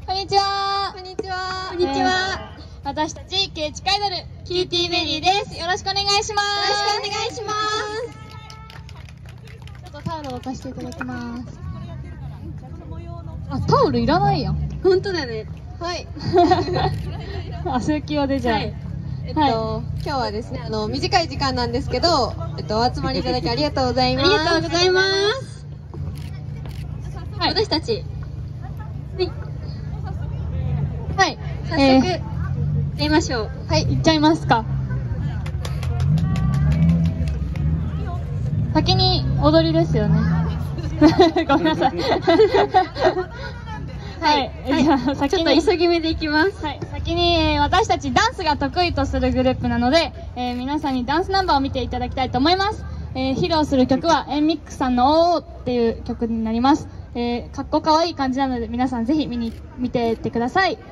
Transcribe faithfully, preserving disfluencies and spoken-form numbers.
こんにちは。 こんにちは。 こんにちは。私たちケイチカイドルキューティーベリーです。よろしくお願いします。 よろしくお願いします。 ちょっとタオルを置かせていただきます。あ、タオルいらないやん。 本当だね。はい。 汗浮き用でじゃあ。はい、 えっと、はい、今日はですね、あの短い時間なんですけど、えっとお集まりいただきありがとうございます。 ありがとうございます。はい、 私たち。 はい。 早速、えー、やりましょう。 はい、行っちゃいますか。先に踊りですよね。ごめんなさい。はい、はい、じゃあ先にちょっと急ぎ目でいきます。 はい、先に、えー、私たちダンスが得意とするグループなので、えー、皆さんにダンスナンバーを見ていただきたいと思います。えー、披露する曲はエンミックさんのオーっていう曲になります。えー、かっこかわいい感じなので皆さんぜひ見に見ていってください。